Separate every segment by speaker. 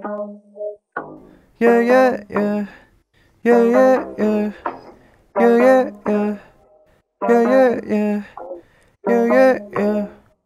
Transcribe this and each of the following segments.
Speaker 1: Yeah, yeah, yeah. Yeah, yeah, yeah. Yeah, yeah, yeah. Yeah, yeah, yeah. Yeah, yeah, yeah.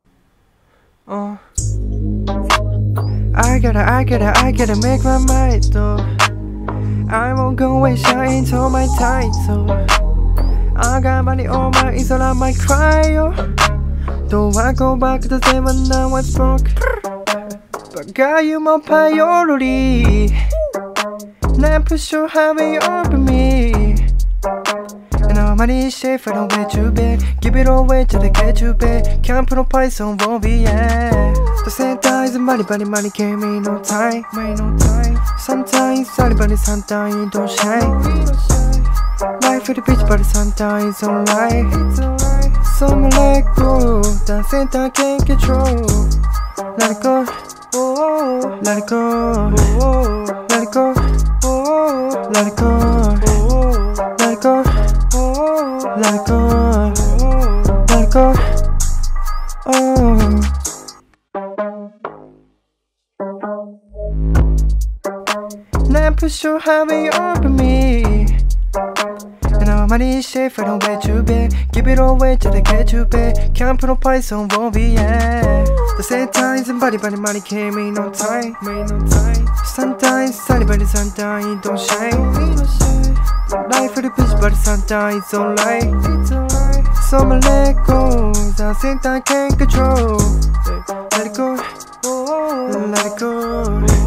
Speaker 1: I gotta make my mind though. I won't go and shine into my title. I got money on my ears, so I might cry, yo. Though I go back to the same when I was broke. But got you my priority. Never sure how it over me. And our money is safe, I don't get too big. Give it away till they get too big. Can't put no price on won't be, yeah. The same times, money came in no time. Sometimes, sometimes don't shine. Life for the bitch, but sometimes it's alright. So I'ma let go, that same time can't control. Let it go, let it go, let it go, let it go, let it go, let it go, let it go. Never sure how it over me. And our money is safe, I don't get too big. Give it away till they get too big. Can't put no price on won't be, yeah. The same times, somebody money came in no time. Sometimes, sometimes don't shine. Life for the bitch, but sometimes it's alright. So I'ma let go, the same time can't control. Let it go, let it go.